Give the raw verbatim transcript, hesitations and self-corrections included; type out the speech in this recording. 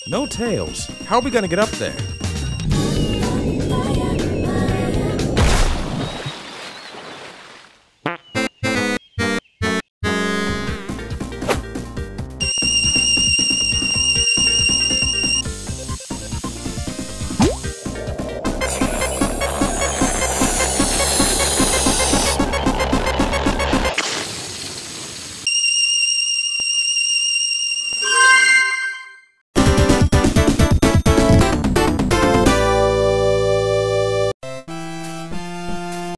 No Tails. How are we gonna get up there?